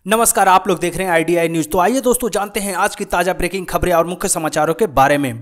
नमस्कार, आप लोग देख रहे हैं IDI न्यूज। तो आइए दोस्तों जानते हैं आज की ताजा ब्रेकिंग खबरें और मुख्य समाचारों के बारे में।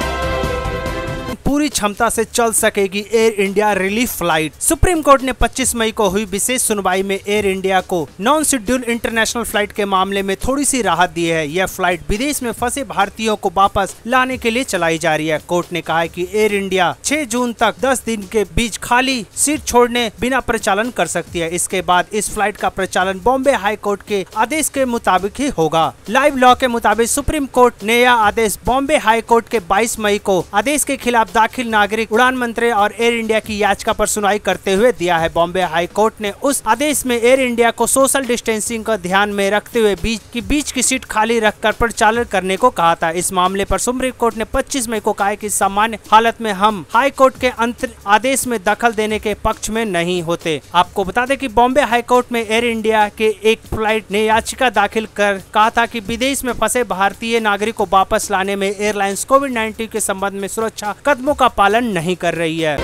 पूरी क्षमता से चल सकेगी Air India relief flight. Supreme Court ने 25 मई को हुई विशेष सुनवाई में एयर इंडिया को नॉन शेड्यूल इंटरनेशनल फ्लाइट के मामले में थोड़ी सी राहत दी है। यह फ्लाइट विदेश में फंसे भारतीयों को वापस लाने के लिए चलाई जा रही है। कोर्ट ने कहा है कि एयर इंडिया 6 जून तक 10 दिन के बीच खाली सीट छोड़ने बिना प्रचालन कर सकती है। इसके बाद इस फ्लाइट का प्रचालन बॉम्बे हाई कोर्ट के आदेश के मुताबिक ही होगा। लाइव लॉ के मुताबिक सुप्रीम कोर्ट ने यह आदेश बॉम्बे हाई कोर्ट के 22 मई को आदेश के खिलाफ दाखिल नागरिक उड़ान मंत्री और एयर इंडिया की याचिका पर सुनवाई करते हुए दिया है। बॉम्बे हाई कोर्ट ने उस आदेश में एयर इंडिया को सोशल डिस्टेंसिंग को ध्यान में रखते हुए बीच की सीट खाली रखकर प्रचालन करने को कहा था। इस मामले पर सुप्रीम कोर्ट ने 25 मई को कहा कि सामान्य हालत में हम हाई कोर्ट के अंतर आदेश में दखल देने के पक्ष में नहीं होते। आपको बता दें कि Bombay high court Air air इंडिया के एक फ्लाइट ने याचिका दाखिल कर कहा था कि विदेश में फंसे भारतीय नागरिक को वापस लाने में एयरलाइंस कोविड-19 के संबंध में सुरक्षा कदमों का पालन नहीं कर रही है।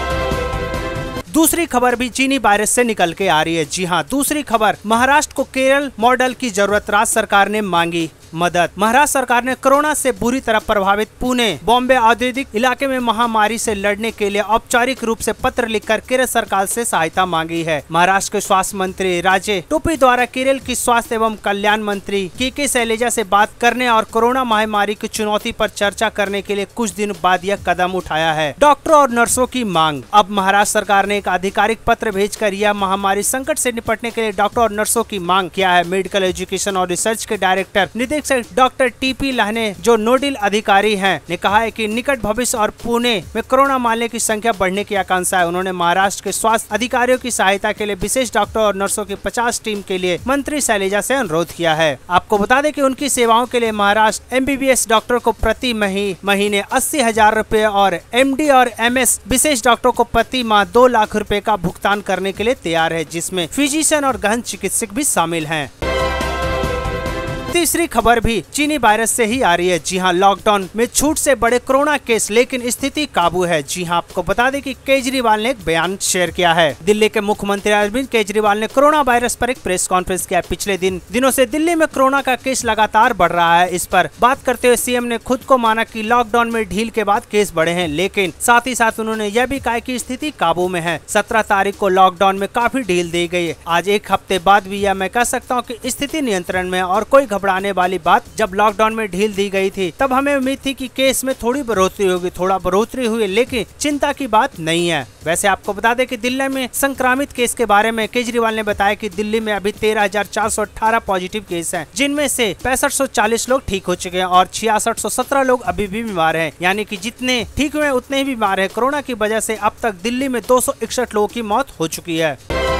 दूसरी खबर भी चीनी वायरस से निकल के आ रही है। जी हां, दूसरी खबर, महाराष्ट्र को केरल मॉडल की जरूरत, राज्य सरकार ने मांगी मदद। महाराष्ट्र सरकार ने कोरोना से बुरी तरह प्रभावित पुणे बॉम्बे औद्योगिक इलाके में महामारी से लड़ने के लिए औपचारिक रूप से पत्र लिखकर केरल सरकार से सहायता मांगी है। महाराष्ट्र के स्वास्थ्य मंत्री राजे टोपे द्वारा केरल की स्वास्थ्य एवं कल्याण मंत्री के शैलजा से बात करने और कोरोना महामारी की चुनौती पर चर्चा करने के लिए कुछ दिन बाद यह कदम उठाया है। डॉक्टरों और नर्सों की मांग। अब महाराष्ट्र सरकार ने एक आधिकारिक पत्र भेजकर यह महामारी संकट से निपटने के लिए डॉक्टर और नर्सों की मांग किया है। मेडिकल एजुकेशन और रिसर्च के डायरेक्टर डॉक्टर TP लाहने, जो नोडल अधिकारी हैं, ने कहा है कि निकट भविष्य और पुणे में कोरोना मामले की संख्या बढ़ने की आकांक्षा है। उन्होंने महाराष्ट्र के स्वास्थ्य अधिकारियों की सहायता के लिए विशेष डॉक्टर और नर्सों की 50 टीम के लिए मंत्री शैलजा से अनुरोध किया है। आपको बता दें कि उनकी सेवाओं के लिए महाराष्ट्र MBBS डॉक्टर को प्रति महीने 80,000 रुपए और MD और MS विशेष डॉक्टर को प्रति माह 2 लाख रुपए का भुगतान करने के लिए तैयार है, जिसमें फिजिशियन और गहन चिकित्सक भी शामिल हैं। तीसरी खबर भी चीनी वायरस से ही आ रही है। जी हां, लॉकडाउन में छूट से बड़े कोरोना केस, लेकिन स्थिति काबू है। जी हां, आपको बता दें कि केजरीवाल ने एक बयान शेयर किया है। दिल्ली के मुख्यमंत्री अरविंद केजरीवाल ने कोरोना वायरस पर एक प्रेस कॉन्फ्रेंस किया। पिछले दिनों से दिल्ली में कोरोना का केस लगातार बढ़ रहा है। इस पर बात करते हुए CM ने खुद को माना कि लॉकडाउन में ढील के बाद केस बढ़े हैं, लेकिन साथ ही साथ उन्होंने यह भी कहा कि स्थिति काबू में है। 17 तारीख को लॉकडाउन में काफी ढील दी गई है। आज एक हफ्ते बाद भी यह मैं कह सकता हूँ कि स्थिति नियंत्रण में और कोई घबराने वाली बात, जब लॉकडाउन में ढील दी गई थी तब हमें उम्मीद थी कि केस में थोड़ी बढ़ोतरी होगी, थोड़ा बढ़ोतरी हुई, लेकिन चिंता की बात नहीं है। वैसे आपको बता दें कि दिल्ली में संक्रमित केस के बारे में केजरीवाल ने बताया कि दिल्ली में अभी 13,418 पॉजिटिव केस हैं, जिनमें से 6540 लोग ठीक हो चुके हैं और 6617 लोग अभी भी बीमार हैं। यानी कि जितने ठीक हुए उतने ही बीमार हैं। कोरोना की वजह से अब तक दिल्ली में 261 लोगों की मौत हो चुकी है।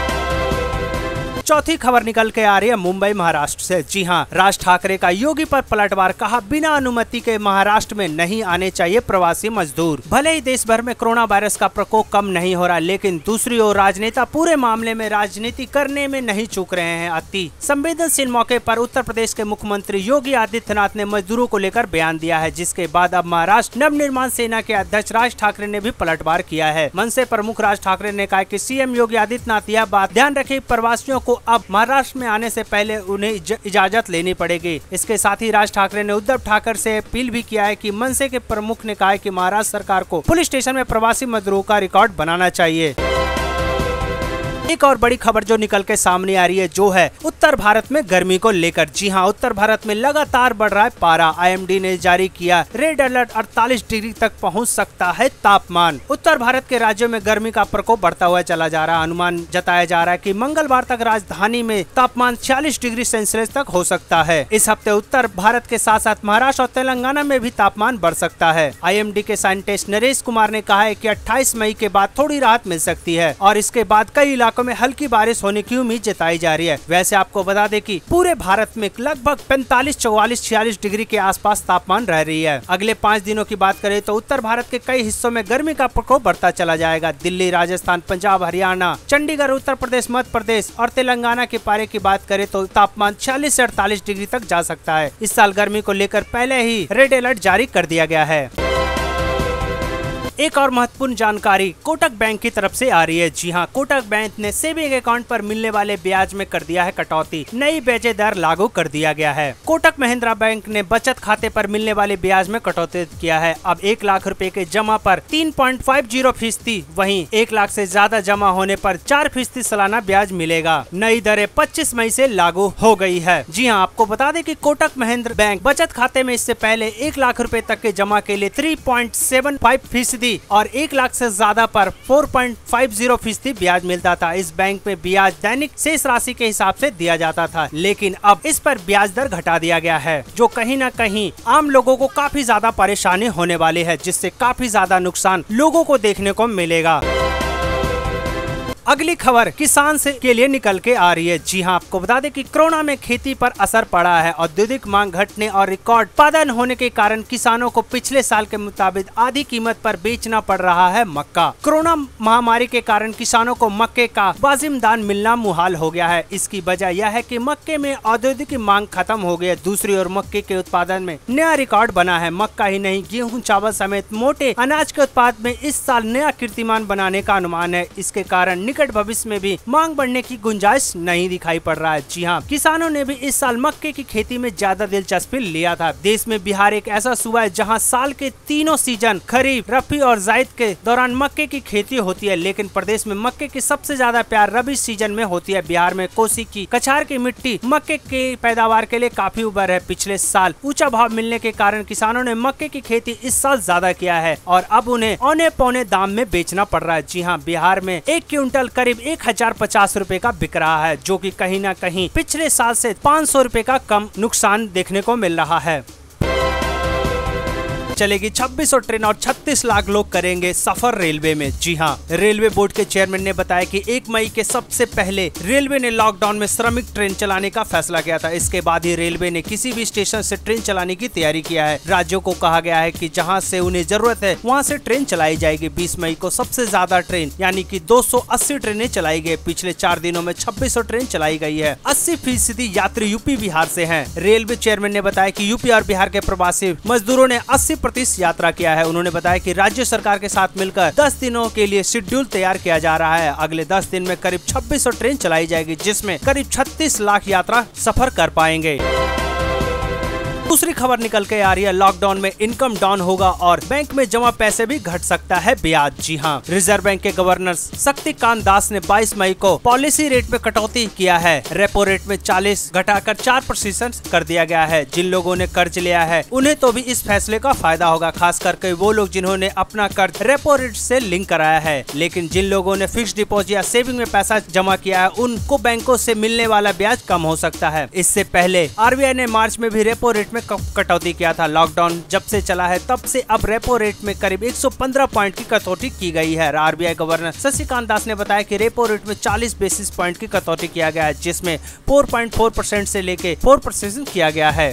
चौथी खबर निकल के आ रही है मुंबई महाराष्ट्र से। जी हां, राज ठाकरे का योगी पर पलटवार, कहा बिना अनुमति के महाराष्ट्र में नहीं आने चाहिए प्रवासी मजदूर। भले ही देश भर में कोरोना वायरस का प्रकोप कम नहीं हो रहा, लेकिन दूसरी ओर राजनेता पूरे मामले में राजनीति करने में नहीं चूक रहे हैं। अति संवेदनशील मौके पर उत्तर प्रदेश के मुख्यमंत्री योगी आदित्यनाथ ने मजदूरों को लेकर बयान दिया है, जिसके बाद अब महाराष्ट्र नवनिर्माण सेना के अध्यक्ष राज ठाकरे ने भी पलटवार किया है। मनसे प्रमुख राज ठाकरे ने कहा कि CM योगी आदित्यनाथ यह बात ध्यान रखे, प्रवासियों को अब महाराष्ट्र में आने से पहले उन्हें इजाजत लेनी पड़ेगी। इसके साथ ही राज ठाकरे ने उद्धव ठाकरे से अपील भी किया है कि मनसे के प्रमुख ने कहा है कि महाराष्ट्र सरकार को पुलिस स्टेशन में प्रवासी मजदूरों का रिकॉर्ड बनाना चाहिए। एक और बड़ी खबर जो निकल के सामने आ रही है, जो है उत्तर भारत में गर्मी को लेकर। जी हां, उत्तर भारत में लगातार बढ़ रहा है पारा। IMD ने जारी किया रेड अलर्ट, 48 डिग्री तक पहुंच सकता है तापमान। उत्तर भारत के राज्यों में गर्मी का प्रकोप बढ़ता हुआ चला जा रहा है। अनुमान जताया जा रहा है कि मंगलवार तक राजधानी में तापमान 46 डिग्री सेल्सियस तक हो सकता है। इस हफ्ते उत्तर भारत के साथ साथ महाराष्ट्र और तेलंगाना में भी तापमान बढ़ सकता है। IMD के साइंटिस्ट नरेश कुमार ने कहा है कि 28 मई के बाद थोड़ी राहत मिल सकती है और इसके बाद कई इलाकों में हल्की बारिश होने की उम्मीद जताई जा रही है। वैसे आपको बता दें कि पूरे भारत में लगभग 45, 44, 46 डिग्री के आसपास तापमान रह रही है। अगले 5 दिनों की बात करें तो उत्तर भारत के कई हिस्सों में गर्मी का प्रकोप बढ़ता चला जाएगा। दिल्ली, राजस्थान, पंजाब, हरियाणा, चंडीगढ़, उत्तर प्रदेश, मध्य प्रदेश और तेलंगाना के पारे की बात करें तो तापमान 40 से 48 डिग्री तक जा सकता है। इस साल गर्मी को लेकर पहले ही रेड अलर्ट जारी कर दिया गया है। एक और महत्वपूर्ण जानकारी कोटक बैंक की तरफ से आ रही है। जी हाँ, कोटक बैंक ने सेविंग अकाउंट पर मिलने वाले ब्याज में कर दिया है कटौती। नई ब्याज दर लागू कर दिया गया है। कोटक महिंद्रा बैंक ने बचत खाते पर मिलने वाले ब्याज में कटौती किया है। अब 1 लाख रुपए के जमा पर 3.50%, वहीं 1 लाख से ज्यादा जमा होने पर 4% सालाना ब्याज मिलेगा। नई दरें 25 मई से लागू हो गई है। जी हाँ, आपको बता दें कि कोटक महिंद्रा बैंक बचत खाते में इससे पहले 1 लाख रुपए तक के जमा के लिए 3.75% और 1 लाख से ज्यादा पर 4.50% ब्याज मिलता था। इस बैंक में ब्याज दैनिक शेष राशि के हिसाब से दिया जाता था, लेकिन अब इस पर ब्याज दर घटा दिया गया है, जो कहीं न कहीं आम लोगों को काफी ज्यादा परेशानी होने वाली है, जिससे काफी ज्यादा नुकसान लोगों को देखने को मिलेगा। अगली खबर किसान से के लिए निकल के आ रही है। जी हाँ, आपको बता दें कि कोरोना में खेती पर असर पड़ा है। औद्योगिक मांग घटने और रिकॉर्ड उत्पादन होने के कारण किसानों को पिछले साल के मुताबिक आधी कीमत पर बेचना पड़ रहा है मक्का। कोरोना महामारी के कारण किसानों को मक्के का वाजिब दाम मिलना मुहाल हो गया है। इसकी वजह यह है कि मक्के में औद्योगिक मांग खत्म हो गई है। दूसरी ओर मक्के के उत्पादन में नया रिकॉर्ड बना है। मक्का ही नहीं, गेहूँ, चावल समेत मोटे अनाज के उत्पाद में इस साल नया कीर्तिमान बनाने का अनुमान है। इसके कारण निकट भविष्य में भी मांग बढ़ने की गुंजाइश नहीं दिखाई पड़ रहा है। जी हाँ, किसानों ने भी इस साल मक्के की खेती में ज्यादा दिलचस्पी लिया था। देश में बिहार एक ऐसा सूबा है जहां साल के तीनों सीजन खरीफ, रबी और जायद के दौरान मक्के की खेती होती है, लेकिन प्रदेश में मक्के की सबसे ज्यादा प्यार रबी सीजन में होती है। बिहार में कोसी की कछार की मिट्टी मक्के की पैदावार के लिए काफी उबर है। पिछले साल ऊंचा भाव मिलने के कारण किसानों ने मक्के की खेती इस साल ज्यादा किया है और अब उन्हें औने पौने दाम में बेचना पड़ रहा है। जी हाँ, बिहार में 1 क्विंटल करीब 1050 रुपए का बिक रहा है, जो कि कहीं न कहीं पिछले साल से 500 रुपए का कम नुकसान देखने को मिल रहा है। चलेगी 2600 ट्रेन और 36 लाख लोग करेंगे सफर रेलवे में। जी हाँ, रेलवे बोर्ड के चेयरमैन ने बताया कि 1 मई के सबसे पहले रेलवे ने लॉकडाउन में श्रमिक ट्रेन चलाने का फैसला किया था। इसके बाद ही रेलवे ने किसी भी स्टेशन से ट्रेन चलाने की तैयारी किया है। राज्यों को कहा गया है कि जहां से उन्हें जरूरत है वहां से ट्रेन चलाई जाएगी। 20 मई को सबसे ज्यादा ट्रेन यानी कि 280 ट्रेनें चलाई गई। पिछले 4 दिनों में 2600 ट्रेन चलाई गई है। 80% यात्री यूपी बिहार से हैं। रेलवे चेयरमैन ने बताया कि यूपी और बिहार के प्रवासी मजदूरों ने 80% यात्रा किया है। उन्होंने बताया कि राज्य सरकार के साथ मिलकर 10 दिनों के लिए शेड्यूल तैयार किया जा रहा है। अगले 10 दिन में करीब 2600 ट्रेन चलाई जाएगी, जिसमें करीब 36 लाख यात्रा सफर कर पाएंगे। दूसरी खबर निकल के आ रही है, लॉकडाउन में इनकम डाउन होगा और बैंक में जमा पैसे भी घट सकता है ब्याज। जी हाँ, रिजर्व बैंक के गवर्नर शक्तिकांत दास ने 22 मई को पॉलिसी रेट में कटौती किया है। रेपो रेट में 40 घटाकर 4% कर दिया गया है। जिन लोगों ने कर्ज लिया है उन्हें तो भी इस फैसले का फायदा होगा, खास करके वो लोग जिन्होंने अपना कर्ज रेपो रेट से लिंक कराया है। लेकिन जिन लोगों ने फिक्स डिपॉजिट या सेविंग में पैसा जमा किया है उनको बैंकों से मिलने वाला ब्याज कम हो सकता है। इससे पहले आरबीआई ने मार्च में भी रेपो रेट में कटौती किया था। लॉकडाउन जब से चला है तब से अब रेपो रेट में करीब 115 पॉइंट की कटौती की गई है। आरबीआई गवर्नर शक्तिकांत दास ने बताया कि रेपो रेट में 40 बेसिस पॉइंट की कटौती किया गया है, जिसमें 4.4% से लेके 4% किया गया है।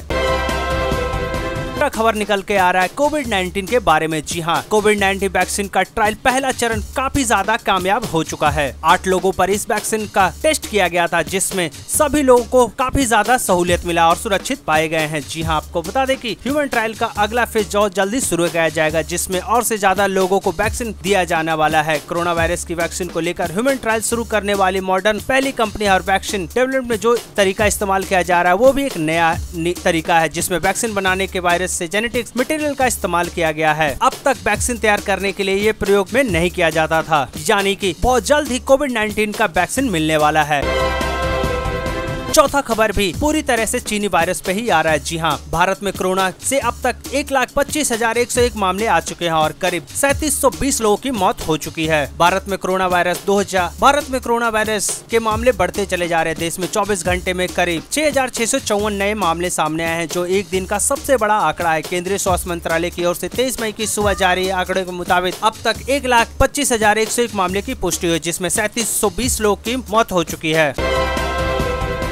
खबर निकल के आ रहा है कोविड-19 के बारे में। जी हाँ, कोविड-19 वैक्सीन का ट्रायल पहला चरण काफी ज्यादा कामयाब हो चुका है। 8 लोगों पर इस वैक्सीन का टेस्ट किया गया था, जिसमें सभी लोगों को काफी ज्यादा सहूलियत मिला और सुरक्षित पाए गए हैं। जी हाँ, आपको बता दें कि ह्यूमन ट्रायल का अगला फेज बहुत जल्दी शुरू किया जाएगा, जिसमें और से ज्यादा लोगों को वैक्सीन दिया जाने वाला है। कोरोना वायरस की वैक्सीन को लेकर ह्यूमन ट्रायल शुरू करने वाली मॉडर्न पहली कंपनी है और वैक्सीन डेवलपमेंट में जो तरीका इस्तेमाल किया जा रहा है वो भी एक नया तरीका है, जिसमें वैक्सीन बनाने के वायरस से जेनेटिक्स मटेरियल का इस्तेमाल किया गया है। अब तक वैक्सीन तैयार करने के लिए ये प्रयोग में नहीं किया जाता था, यानी कि बहुत जल्द ही कोविड-19 का वैक्सीन मिलने वाला है। चौथा खबर भी पूरी तरह से चीनी वायरस पे ही आ रहा है। जी हाँ, भारत में कोरोना से अब तक 1,25,101 मामले आ चुके हैं और करीब 3720 लोगों की मौत हो चुकी है। भारत में कोरोना वायरस के मामले बढ़ते चले जा रहे हैं। देश में 24 घंटे में करीब 6,654 नए मामले सामने आए हैं, जो एक दिन का सबसे बड़ा आंकड़ा है। केंद्रीय स्वास्थ्य मंत्रालय की ओर से 23 मई की सुबह जारी आंकड़े के मुताबिक अब तक 1,25,101 मामले की पुष्टि हुई, जिसमें 3720 लोगों की मौत हो चुकी है।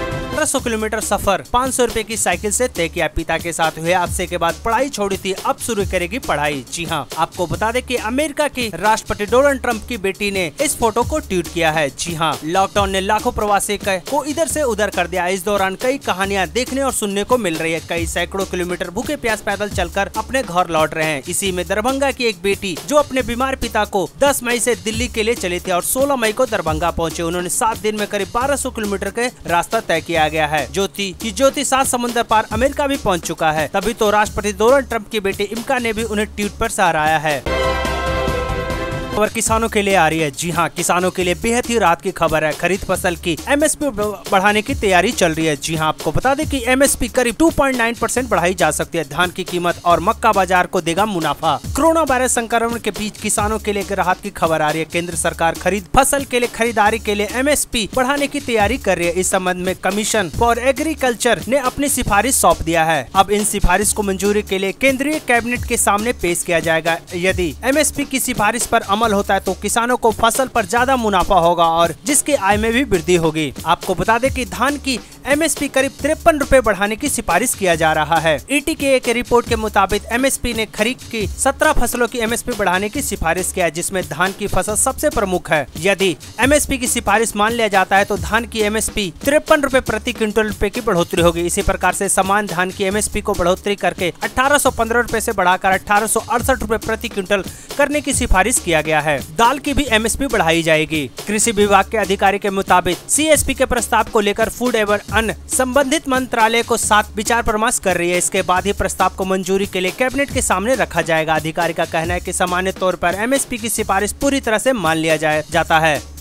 1800 किलोमीटर सफर 500 रुपए की साइकिल से तय किया। पिता के साथ हुए हादसे के बाद पढ़ाई छोड़ी थी, अब शुरू करेगी पढ़ाई। जी हाँ, आपको बता दें कि अमेरिका की राष्ट्रपति डोनाल्ड ट्रंप की बेटी ने इस फोटो को ट्वीट किया है। जी हाँ, लॉकडाउन ने लाखों प्रवासी को इधर से उधर कर दिया। इस दौरान कई कहानियां देखने और सुनने को मिल रही है। कई सैकड़ों किलोमीटर भूखे प्यास पैदल चलकर अपने घर लौट रहे हैं। इसी में दरभंगा की एक बेटी जो अपने बीमार पिता को 10 मई से दिल्ली के लिए चली थी और 16 मई को दरभंगा पहुंचे। उन्होंने 7 दिन में करीब 1200 किलोमीटर के रास्ता तय किया गया है। ज्योति 7 समुद्र पार अमेरिका भी पहुंच चुका है। तभी तो राष्ट्रपति डोनाल्ड ट्रंप की बेटी इमका ने भी उन्हें ट्वीट पर सराहाया है। खबर किसानों के लिए आ रही है। जी हाँ, किसानों के लिए बेहद ही राहत की खबर है। खरीद फसल की एमएसपी बढ़ाने की तैयारी चल रही है। जी हाँ, आपको बता दें कि एमएसपी करीब 2.9% बढ़ाई जा सकती है। धान की कीमत और मक्का बाजार को देगा मुनाफा। कोरोना वायरस संक्रमण के बीच किसानों के लिए राहत की खबर आ रही है। केंद्र सरकार खरीद फसल के लिए खरीदारी के लिए एमएसपी बढ़ाने की तैयारी कर रही है। इस संबंध में कमीशन फॉर एग्रीकल्चर ने अपनी सिफारिश सौंप दिया है। अब इन सिफारिश को मंजूरी के लिए केंद्रीय कैबिनेट के सामने पेश किया जाएगा। यदि एमएसपी की सिफारिश पर अमल होता है तो किसानों को फसल पर ज्यादा मुनाफा होगा और जिसकी आय में भी वृद्धि होगी। आपको बता दें कि धान की एमएसपी करीब 53 रुपए बढ़ाने की सिफारिश किया जा रहा है। ईटी के एक रिपोर्ट के मुताबिक एमएसपी ने खरीफ की 17 फसलों की एमएसपी बढ़ाने की सिफारिश किया है, जिसमें धान की फसल सबसे प्रमुख है। यदि एमएसपी की सिफारिश मान लिया जाता है तो धान की एमएसपी 53 रुपए प्रति क्विंटल रुपए की बढ़ोतरी होगी। इसी प्रकार से समान धान की एमएसपी को बढ़ोतरी करके 1815 रुपए से बढ़ाकर 1868 रुपए प्रति क्विंटल करने की सिफारिश किया गया है। दाल की भी एमएसपी बढ़ाई जाएगी। कृषि विभाग के अधिकारी के मुताबिक सीएसपी के प्रस्ताव को लेकर फूड एवं अन्य संबंधित मंत्रालय को साथ विचार परामर्श कर रही है। इसके बाद ही प्रस्ताव को मंजूरी के लिए कैबिनेट के सामने रखा जाएगा। अधिकारी का कहना है कि सामान्य तौर पर एमएसपी की सिफारिश पूरी तरह से मान लिया जाता है।